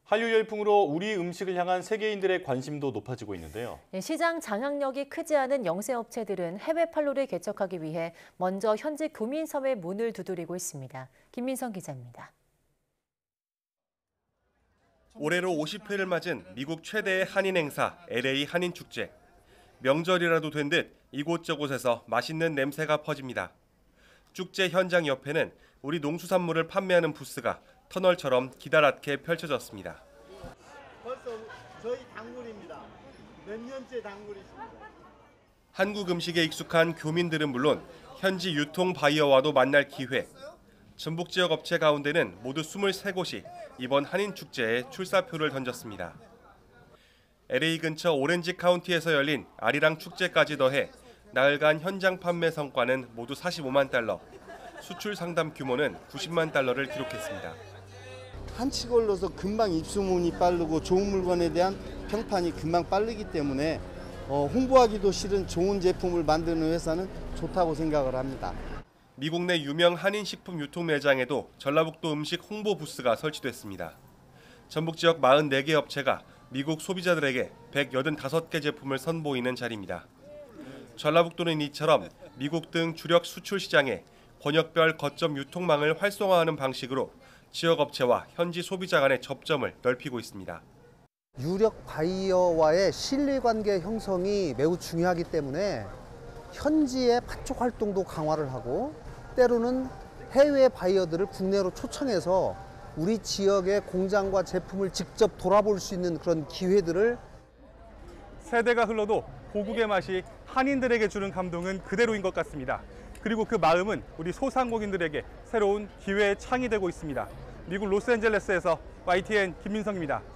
한류 열풍으로 우리 음식을 향한 세계인들의 관심도 높아지고 있는데요. 시장 장악력이 크지 않은 영세업체들은 해외 판로를 개척하기 위해 먼저 현지 교민섬의 문을 두드리고 있습니다. 김민성 기자입니다. 올해로 50회를 맞은 미국 최대의 한인 행사 LA 한인축제. 명절이라도 된 듯 이곳저곳에서 맛있는 냄새가 퍼집니다. 축제 현장 옆에는 우리 농수산물을 판매하는 부스가 터널처럼 기다랗게 펼쳐졌습니다. 벌써 저희 단골입니다. 몇 년째 단골이십니다. 한국 음식에 익숙한 교민들은 물론 현지 유통 바이어와도 만날 기회. 전북 지역 업체 가운데는 모두 23곳이 이번 한인축제에 출사표를 던졌습니다. LA 근처 오렌지 카운티에서 열린 아리랑 축제까지 더해 나흘간 현장 판매 성과는 모두 45만 달러, 수출 상담 규모는 90만 달러를 기록했습니다. 한치 걸러서 금방 입소문이 빠르고 좋은 물건에 대한 평판이 금방 빠르기 때문에 홍보하기도 싫은 좋은 제품을 만드는 회사는 좋다고 생각을 합니다. 미국 내 유명 한인 식품 유통 매장에도 전라북도 음식 홍보 부스가 설치됐습니다. 전북 지역 44개 업체가 미국 소비자들에게 185개 제품을 선보이는 자리입니다. 전라북도는 이처럼 미국 등 주력 수출 시장에 권역별 거점 유통망을 활성화하는 방식으로 지역 업체와 현지 소비자 간의 접점을 넓히고 있습니다. 유력 바이어와의 신뢰관계 형성이 매우 중요하기 때문에 현지의 판촉 활동도 강화를 하고 때로는 해외 바이어들을 국내로 초청해서 우리 지역의 공장과 제품을 직접 돌아볼 수 있는 그런 기회들을 세대가 흘러도 고국의 맛이 한인들에게 주는 감동은 그대로인 것 같습니다. 그리고 그 마음은 우리 소상공인들에게 새로운 기회의 창이 되고 있습니다. 미국 로스앤젤레스에서 YTN 김민성입니다.